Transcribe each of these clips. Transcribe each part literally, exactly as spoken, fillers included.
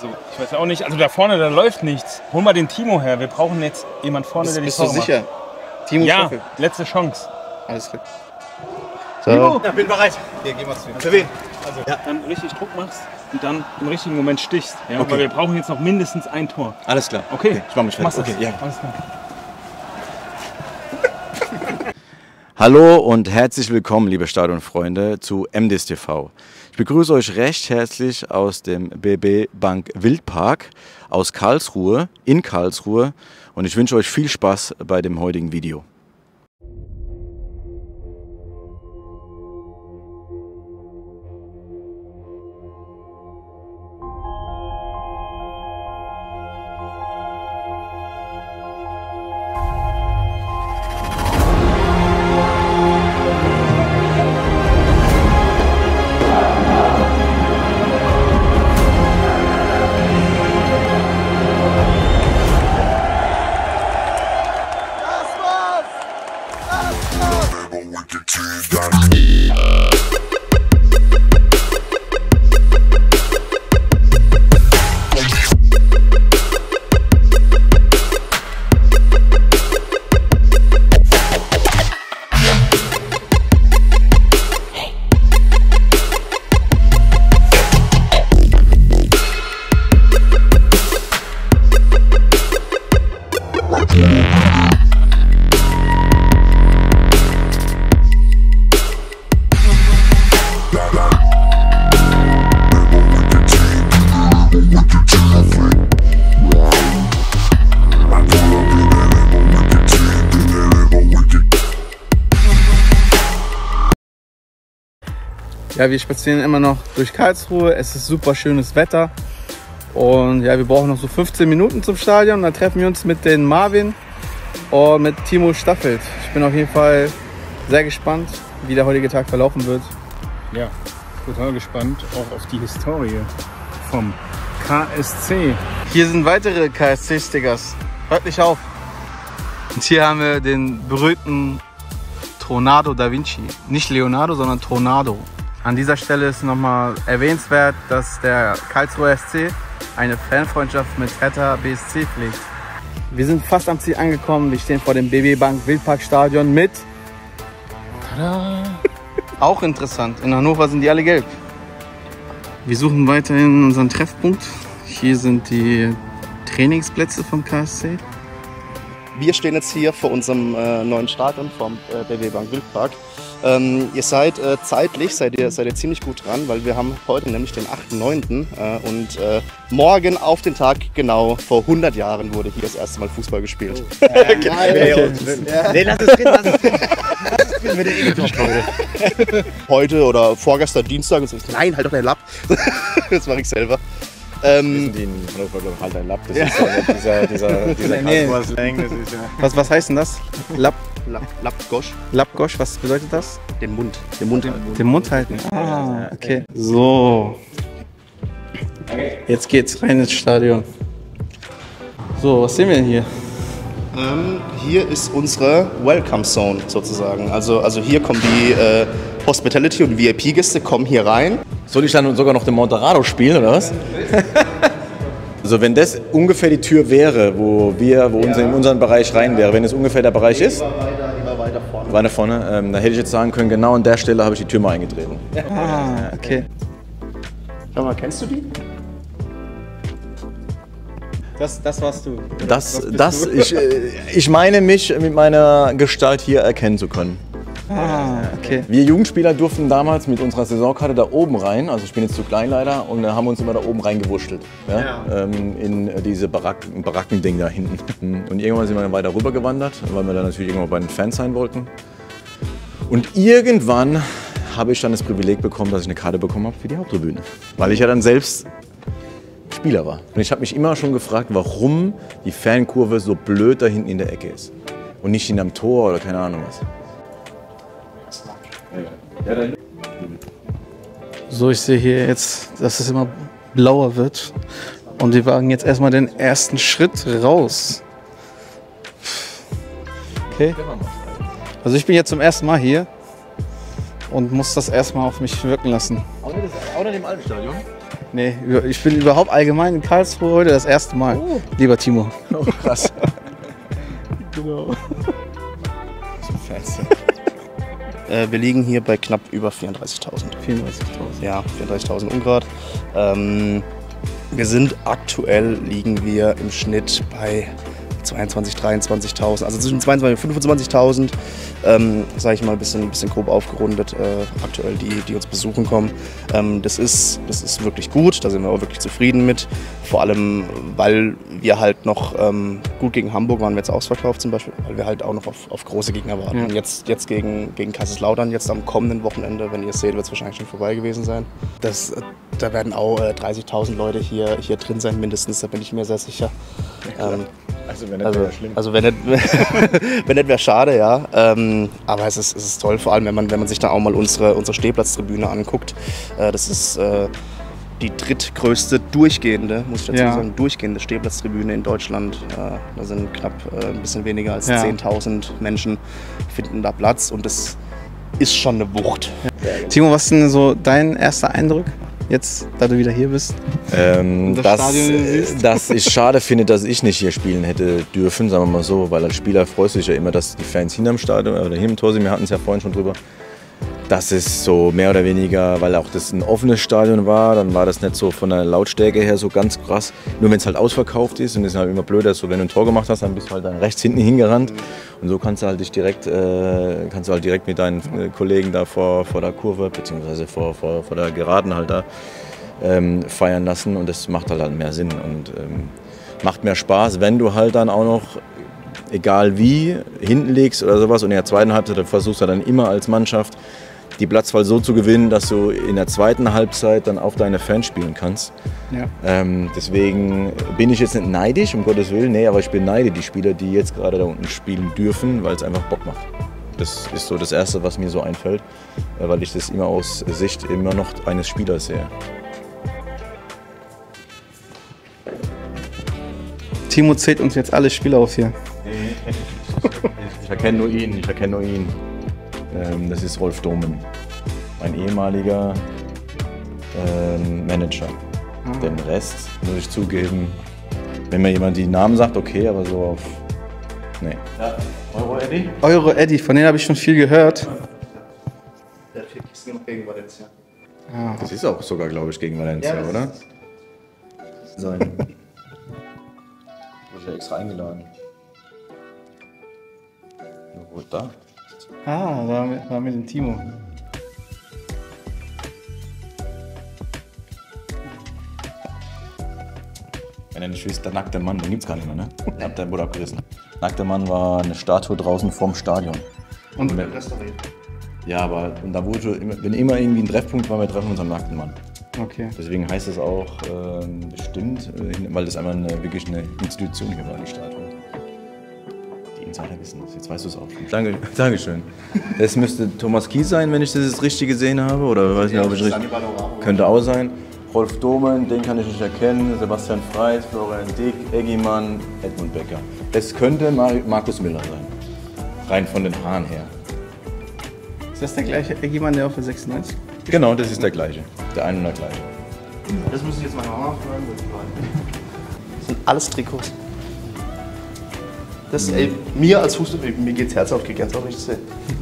Also, ich weiß auch nicht. Also da vorne, da läuft nichts. Hol mal den Timo her. Wir brauchen jetzt jemand vorne, der die Bist Tore du sicher? macht. Timo Ja, Stoffel. letzte Chance. Alles klar. So. Timo. Ja, bin bereit. Hier, gehen wir zu ihm. Für wen? Also, ja. Dann richtig Druck machst und dann im richtigen Moment stichst. Ja, okay. Weil wir brauchen jetzt noch mindestens ein Tor. Alles klar. Okay, okay. Ich mach mich fertig. Okay, ja. Alles klar. Hallo und herzlich willkommen, liebe Stadionfreunde, zu M D S T V. Ich begrüße euch recht herzlich aus dem B B Bank Wildpark aus Karlsruhe, in Karlsruhe, und ich wünsche euch viel Spaß bei dem heutigen Video. Ja, wir spazieren immer noch durch Karlsruhe. Es ist super schönes Wetter. Und ja, wir brauchen noch so fünfzehn Minuten zum Stadion. Dann treffen wir uns mit den Marvin und mit Timo Staffelt. Ich bin auf jeden Fall sehr gespannt, wie der heutige Tag verlaufen wird. Ja, total gespannt auch auf die Historie vom K S C. Hier sind weitere K S C-Stickers. Hört nicht auf. Und hier haben wir den berühmten Tornado da Vinci. Nicht Leonardo, sondern Tornado. An dieser Stelle ist nochmal erwähnenswert, dass der Karlsruher S C eine Fanfreundschaft mit Hertha B S C pflegt. Wir sind fast am Ziel angekommen. Wir stehen vor dem B B Bank Wildparkstadion mit... Tada! Auch interessant. In Hannover sind die alle gelb. Wir suchen weiterhin unseren Treffpunkt. Hier sind die Trainingsplätze vom K S C. Wir stehen jetzt hier vor unserem äh, neuen Stadion vom äh, B B Bank Wildpark. Ähm, ihr seid äh, zeitlich, seid ihr, seid ihr ziemlich gut dran, weil wir haben heute nämlich den achten neunten Äh, und äh, morgen auf den Tag genau vor hundert Jahren wurde hier das erste Mal Fußball gespielt. Oh. Äh, ja, okay. Ja. Nee, lass es drin, lass es drin. Lass es drin mit der E-Top. Heute oder vorgestern Dienstag, und so, nein, halt doch dein Lapp. Das mache ich selber. Ähm, Die in Hannover, glaube ich, halt ein Lapp. Das ist ja dieser, dieser, dieser Nee. Slang. Das ist ja Was, was heißt denn das? Lapp, Lapp, Lappgosch. Lappgosch, was bedeutet das? Den Mund. Den Mund halten. Den Mund halten. Ah, okay. So. Jetzt geht's rein ins Stadion. So, was sehen wir denn hier? Ähm, hier ist unsere Welcome Zone sozusagen. Also, also hier kommen die äh, Hospitality- und V I P-Gäste kommen hier rein. Soll ich dann sogar noch den Monterado spielen, oder was? Also wenn das ungefähr die Tür wäre, wo wir, wo unser, in unseren Bereich rein wäre, wenn es ungefähr der Bereich ist, Immer weiter vorne. weiter vorne, ähm, dann hätte ich jetzt sagen können, genau an der Stelle habe ich die Tür mal eingetreten. Ah, okay. Schau mal, kennst du die? Das, das warst du. Das, das, ich, äh, ich meine mich mit meiner Gestalt hier erkennen zu können. Ah, okay. Wir Jugendspieler durften damals mit unserer Saisonkarte da oben rein, also ich bin jetzt zu klein leider, und haben uns immer da oben reingewurschtelt. Ja? Ja. Ähm, in diese Baracken, Barackending da hinten. Und irgendwann sind wir dann weiter rüber gewandert, weil wir dann natürlich irgendwann bei den Fans sein wollten. Und irgendwann habe ich dann das Privileg bekommen, dass ich eine Karte bekommen habe für die Haupttribüne. Weil ich ja dann selbst Spieler war. Und ich habe mich immer schon gefragt, warum die Fankurve so blöd da hinten in der Ecke ist. Und nicht hinterm Tor oder keine Ahnung was. So, ich sehe hier jetzt, dass es immer blauer wird. Und wir wagen jetzt erstmal den ersten Schritt raus. Okay. Also ich bin jetzt zum ersten Mal hier und muss das erstmal auf mich wirken lassen. Auch nicht dem alten Stadion? Nee, ich bin überhaupt allgemein in Karlsruhe heute das erste Mal. Oh. Lieber Timo. Oh, krass. Genau. äh, wir liegen hier bei knapp über vierunddreißigtausend. vierunddreißigtausend. Ja, vierunddreißigtausend Ungrad. Ähm, wir sind aktuell, liegen wir im Schnitt bei zweiundzwanzigtausend, dreiundzwanzigtausend, also zwischen zweiundzwanzigtausend und fünfundzwanzigtausend, ähm, sage ich mal, ein bisschen, ein bisschen grob aufgerundet, äh, aktuell die, die uns besuchen kommen. Ähm, das ist, das ist wirklich gut, da sind wir auch wirklich zufrieden mit, vor allem, weil wir halt noch ähm, gut gegen Hamburg waren wir jetzt ausverkauft zum Beispiel, weil wir halt auch noch auf, auf große Gegner warten. Ja. Jetzt, jetzt gegen, gegen Kaiserslautern, jetzt am kommenden Wochenende, wenn ihr es seht, wird es wahrscheinlich schon vorbei gewesen sein. Das, da werden auch äh, dreißigtausend Leute hier, hier drin sein, mindestens, da bin ich mir sehr sicher. Ja, ähm, Also wenn nicht, also, wäre schlimm. Also wenn nicht, wenn nicht wäre schade, ja. Ähm, aber es ist, es ist toll, vor allem wenn man, wenn man sich da auch mal unsere, unsere Stehplatztribüne anguckt. Äh, das ist äh, die drittgrößte durchgehende, muss ich dazu ja. sagen, durchgehende Stehplatztribüne in Deutschland. Äh, da sind knapp äh, ein bisschen weniger als ja. zehntausend Menschen finden da Platz und das ist schon eine Wucht. Ja. Timo, was ist denn so dein erster Eindruck? Jetzt, da du wieder hier bist? Ähm, das dass, dass ich schade finde, dass ich nicht hier spielen hätte dürfen, sagen wir mal so, weil als Spieler freust du dich ja immer, dass die Fans hinterm Stadion oder hinterm Tor sind. Wir hatten es ja vorhin schon drüber. Das ist so mehr oder weniger, weil auch das ein offenes Stadion war, dann war das nicht so von der Lautstärke her so ganz krass. Nur wenn es halt ausverkauft ist und das ist halt immer blöder, so wenn du ein Tor gemacht hast, dann bist du halt dann rechts hinten hingerannt und so kannst du halt dich direkt, äh, kannst du halt direkt mit deinen äh, Kollegen da vor, vor der Kurve beziehungsweise vor, vor, vor der Geraden halt da ähm, feiern lassen und das macht halt, halt mehr Sinn und ähm, macht mehr Spaß, wenn du halt dann auch noch egal wie hinten legst oder sowas und in der zweiten Halbzeit versuchst du dann immer als Mannschaft die Platzwahl so zu gewinnen, dass du in der zweiten Halbzeit dann auf deine Fans spielen kannst. Ja. Ähm, deswegen bin ich jetzt nicht neidisch, um Gottes Willen, nee, aber ich beneide die Spieler, die jetzt gerade da unten spielen dürfen, weil es einfach Bock macht. Das ist so das Erste, was mir so einfällt, weil ich das immer aus Sicht immer noch eines Spielers sehe. Timo zählt uns jetzt alle Spieler auf hier. Ich erkenne nur ihn, ich erkenne nur ihn. Das ist Rolf Domen, mein ehemaliger ähm, Manager. Ah. Den Rest muss ich zugeben, wenn mir jemand die Namen sagt, okay, aber so auf. Nee. Ja, Euro Eddy? Euro Eddy, von denen habe ich schon viel gehört. Der hat vier Kisten gemacht gegen Valencia. Ah. Das ist auch sogar, glaube ich, gegen Valencia, ja, oder? Sein. Wurde ich ja extra eingeladen. Wo ist da? Ah, da waren wir, waren wir den Timo. Wenn ihr nicht wisst, der nackte Mann, den gibt's gar nicht mehr, ne? Der wurde abgerissen. Nackter Mann war eine Statue draußen vorm Stadion. Und, und restauriert. Ja, aber und da wurde immer, wenn immer irgendwie ein Treffpunkt war, wir treffen uns am nackten Mann. Okay. Deswegen heißt es auch äh, bestimmt, weil das einmal eine, wirklich eine Institution hier war, die Statue. Insider wissen das. Jetzt weißt du es auch schon. Danke, Dankeschön. Das müsste Thomas Kies sein, wenn ich das jetzt richtig gesehen habe. Oder weiß nicht, ob ich richtig. Könnte auch sein. Rolf Domen, den kann ich nicht erkennen. Sebastian Freit, Florian Dick, Eggimann, Edmund Becker. Es könnte Mar Markus Miller sein. Rein von den Haaren her. Ist das der gleiche Eggimann, der auf der sechsundneunzig? Genau, das ist der gleiche. Der eine und der gleiche. Das muss ich jetzt meine Mama fragen. Das sind alles Trikots. Das, ey, mir als Fußballer, mir geht's Herz auf, geht ganz auch nicht sehen.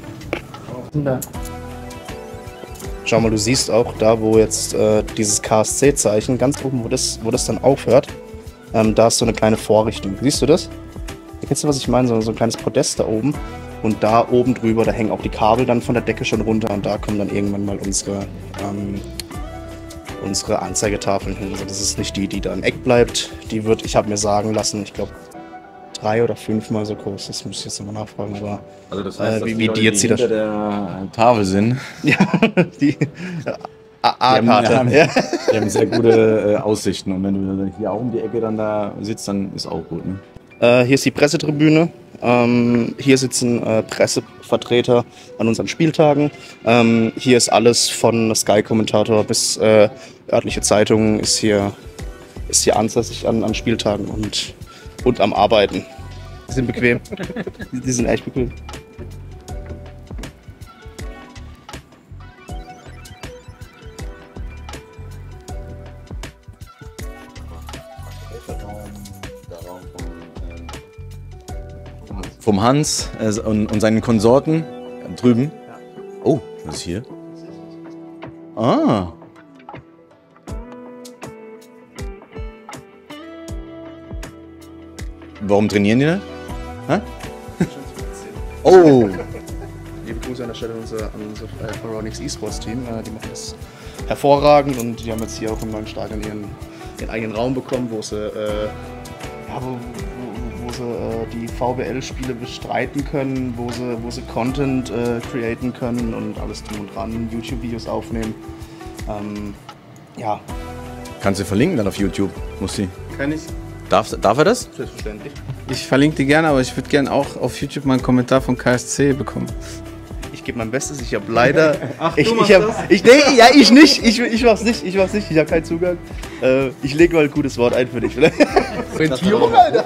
Schau mal, du siehst auch da, wo jetzt äh, dieses K S C-Zeichen, ganz oben, wo das, wo das dann aufhört, ähm, da ist so eine kleine Vorrichtung. Siehst du das? Kennst du, was ich meine? So, so ein kleines Podest da oben. Und da oben drüber, da hängen auch die Kabel dann von der Decke schon runter und da kommen dann irgendwann mal unsere, ähm, unsere Anzeigetafeln hin. Also das ist nicht die, die da im Eck bleibt. Die wird, ich habe mir sagen lassen, ich glaube, drei oder fünfmal so groß. Das muss ich jetzt nochmal nachfragen. Aber, also das heißt, äh, wie, die, wie Leute, die jetzt die hinter der Tafel sind. Ja, die A-Karte. Die, haben, ja. Die haben sehr gute äh, Aussichten. Und wenn du hier auch um die Ecke dann da sitzt, dann ist auch gut. Ne? Äh, hier ist die Pressetribüne. Ähm, hier sitzen äh, Pressevertreter an unseren Spieltagen. Ähm, hier ist alles von Sky-Kommentator bis äh, örtliche Zeitungen ist hier, ist hier ansässig an, an Spieltagen und, und am Arbeiten. Die sind bequem. Die sind echt bequem. vom Hans äh, und, und seinen Konsorten drüben. Oh, was ist hier? Ah. Warum trainieren die nicht? Hä? Oh. Liebe Grüße an der Stelle an unser, an unser äh, Phoronix E-Sports Team. Äh, die machen das hervorragend und die haben jetzt hier auch im neuen Stadion ihren, ihren eigenen Raum bekommen, wo sie, äh, ja, wo, wo, wo sie äh, die V B L-Spiele bestreiten können, wo sie, wo sie Content äh, createn können und alles drum und dran, YouTube-Videos aufnehmen. Ähm, ja. Kannst du verlinken dann auf YouTube? Muss sie. Kann ich? Darf, darf er das? Selbstverständlich. Ich verlinke die gerne, aber ich würde gerne auch auf YouTube mal einen Kommentar von K S C bekommen. Ich gebe mein Bestes, ich habe leider. Ach, ich, du machst ich hab, das? ich, nee, ja, ich nicht. Ich, ich mach's nicht. Ich mach's nicht. Ich habe keinen Zugang. Äh, ich lege mal ein gutes Wort ein für dich. Orientierung, Alter.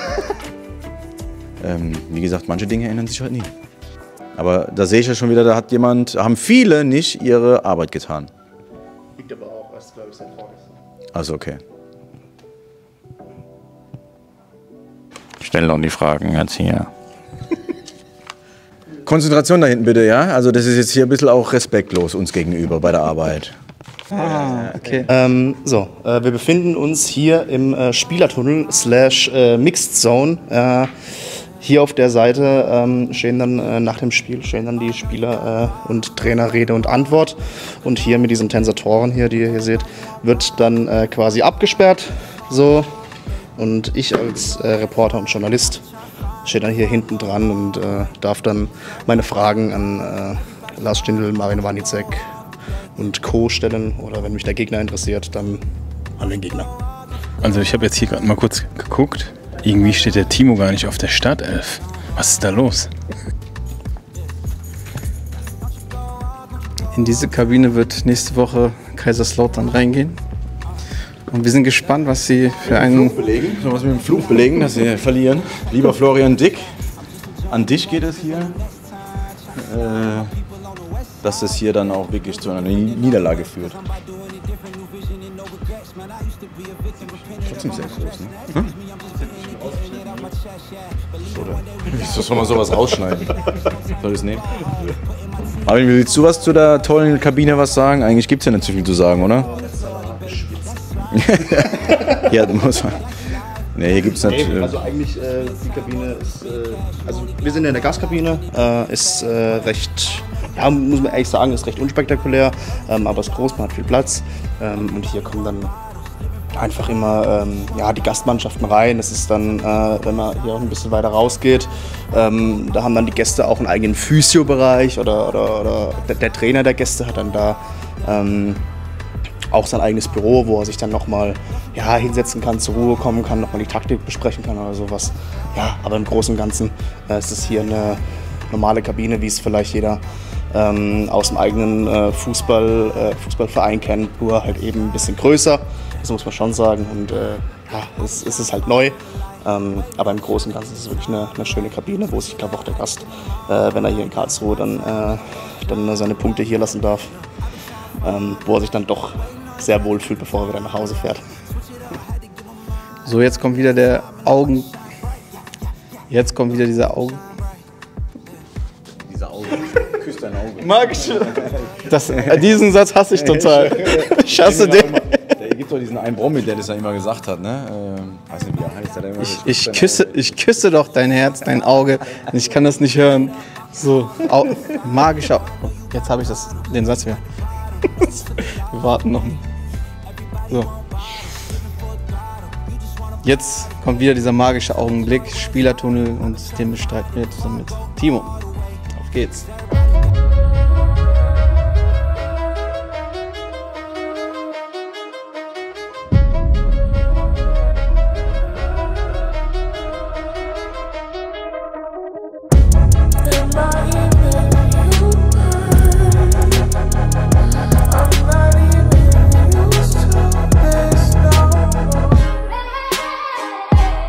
Ähm, wie gesagt, manche Dinge ändern sich halt nie. Aber da sehe ich ja schon wieder, da hat jemand, haben viele nicht ihre Arbeit getan. Liegt aber auch erst, glaube ich, seit vorgestern. Also okay. Stell doch die Fragen jetzt hier. Konzentration da hinten bitte, ja? Also das ist jetzt hier ein bisschen auch respektlos uns gegenüber bei der Arbeit. Ah, okay. Ähm, so, äh, wir befinden uns hier im äh, Spielertunnel slash äh, Mixed Zone. Äh, hier auf der Seite ähm, stehen dann äh, nach dem Spiel stehen dann die Spieler äh, und Trainer Rede und Antwort. Und hier mit diesen Tensatoren hier, die ihr hier seht, wird dann äh, quasi abgesperrt. So. Und ich als äh, Reporter und Journalist stehe dann hier hinten dran und äh, darf dann meine Fragen an äh, Lars Stindl, Marin Wanicek und Co. stellen. Oder wenn mich der Gegner interessiert, dann an den Gegner. Also ich habe jetzt hier gerade mal kurz geguckt. Irgendwie steht der Timo gar nicht auf der Startelf. Was ist da los? In diese Kabine wird nächste Woche Kaiserslautern reingehen. Und wir sind gespannt, was sie für einen... Fluch belegen? Sollen wir was mit dem Fluch belegen, dass sie verlieren? Lieber Florian Dick, an dich geht es hier. Äh, dass es hier dann auch wirklich zu einer Niederlage führt. Trotzdem selbstlos, ne? Hm? Oder? Soll man sowas rausschneiden? Soll ich es nehmen? Marvin, willst du was zu der tollen Kabine was sagen? Eigentlich gibt es ja nicht so viel zu sagen, oder? Ja, du musst. Ne, hier gibt es nicht. Nee, also eigentlich äh, die Kabine ist, äh, also wir sind in der Gastkabine, äh, ist äh, recht, ja, muss man ehrlich sagen, ist recht unspektakulär, ähm, aber ist groß, man hat viel Platz ähm, und hier kommen dann einfach immer ähm, ja, die Gastmannschaften rein. Das ist dann, äh, wenn man hier auch ein bisschen weiter rausgeht, ähm, da haben dann die Gäste auch einen eigenen Physio-Bereich oder, oder, oder der, der Trainer der Gäste hat dann da ähm, auch sein eigenes Büro, wo er sich dann nochmal ja, hinsetzen kann, zur Ruhe kommen kann, nochmal die Taktik besprechen kann oder sowas. Ja, aber im Großen und Ganzen äh, ist es hier eine normale Kabine, wie es vielleicht jeder ähm, aus dem eigenen äh, Fußball, äh, Fußballverein kennt, nur halt eben ein bisschen größer, das muss man schon sagen. Und äh, ja, es, es ist halt neu, ähm, aber im Großen und Ganzen ist es wirklich eine, eine schöne Kabine, wo sich, glaube ich, auch der Gast, äh, wenn er hier in Karlsruhe dann, äh, dann seine Punkte hier lassen darf, ähm, wo er sich dann doch sehr wohl fühlt, bevor er wieder nach Hause fährt. So, jetzt kommt wieder der Augen... Jetzt kommt wieder dieser Augen... Dieser Auge. Küsst dein Auge. Magisch! Das, äh, diesen Satz hasse ich total. Ich hasse den. Der gibt doch diesen einen Promi, der das ja immer gesagt hat, ne? Ähm, weiß nicht, wie er heißt. Der immer Ich, ich, küsse, ich küsse doch dein Herz, dein Auge. Ich kann das nicht hören. So, au, magischer... Jetzt habe ich das, den Satz wieder. Wir warten noch. So. Jetzt kommt wieder dieser magische Augenblick, Spielertunnel, und den bestreiten wir zusammen mit Timo. Auf geht's.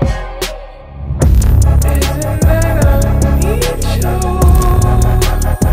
Isn't that I need you?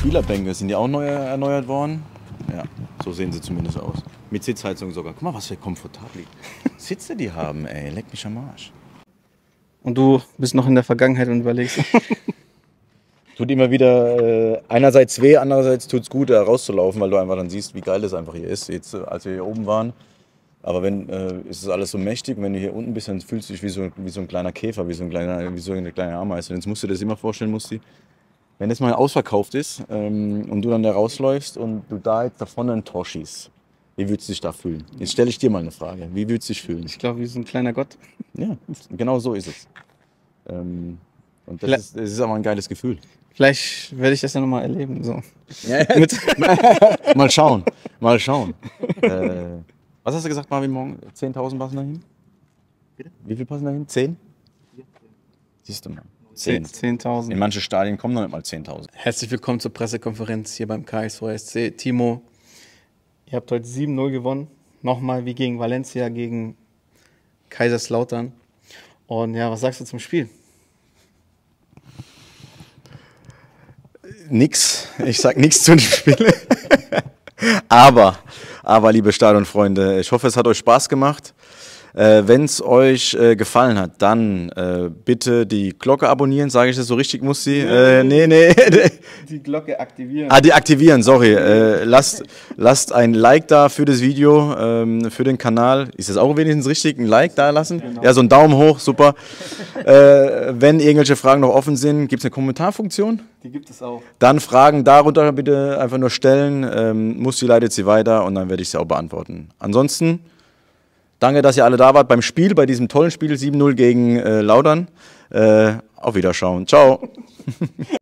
Spielerbänke, sind die auch neu erneuert worden? Ja, so sehen sie zumindest aus. Mit Sitzheizung sogar. Guck mal, was für komfortable Sitze die haben, ey. Leck mich am Arsch. Und du bist noch in der Vergangenheit und überlegst. Tut immer wieder äh, einerseits weh, andererseits tut es gut, da rauszulaufen, weil du einfach dann siehst, wie geil das einfach hier ist, jetzt, als wir hier oben waren. Aber wenn, äh, ist es alles so mächtig, und wenn du hier unten bist, dann fühlst du dich wie so, wie so ein kleiner Käfer, wie so, ein kleiner, wie so eine kleine Ameise. Und jetzt musst du dir das immer vorstellen, Musti, wenn das mal ausverkauft ist ähm, und du dann da rausläufst und du da jetzt davon ein Tor schießt, wie würdest du dich da fühlen? Jetzt stelle ich dir mal eine Frage. Wie würdest du dich fühlen? Ich glaube, wie so ein kleiner Gott. Ja, genau so ist es. Ähm, und das ist, das ist aber ein geiles Gefühl. Vielleicht werde ich das ja nochmal erleben. So. Ja, mal schauen, mal schauen. äh, was hast du gesagt, Marvin, morgen? zehntausend passen da hin? Bitte? Wie viel passen da hin? zehn? Ja. Siehst du mal. zehntausend. In manche Stadien kommen noch nicht mal zehntausend. Herzlich willkommen zur Pressekonferenz hier beim K S V S C. Timo, ihr habt heute sieben null gewonnen. Nochmal wie gegen Valencia, gegen Kaiserslautern. Und ja, was sagst du zum Spiel? Nix. Ich sag nichts zu dem Spiel. aber, aber, liebe Stadionfreunde, ich hoffe, es hat euch Spaß gemacht. Äh, Wenn es euch äh, gefallen hat, dann äh, bitte die Glocke abonnieren. Sage ich das so richtig, Musti? Äh, nee, nee. Die Glocke aktivieren. Ah, die aktivieren, sorry. Äh, lasst, lasst ein Like da für das Video, ähm, für den Kanal. Ist das auch wenigstens richtig? Ein Like da lassen? Genau. Ja, so ein Daumen hoch, super. äh, wenn irgendwelche Fragen noch offen sind, gibt es eine Kommentarfunktion? Die gibt es auch. Dann Fragen darunter bitte einfach nur stellen. Ähm, Musti leitet sie weiter und dann werde ich sie auch beantworten. Ansonsten danke, dass ihr alle da wart beim Spiel, bei diesem tollen Spiel sieben null gegen äh, Lautern. Äh, auf Wiederschauen. Ciao.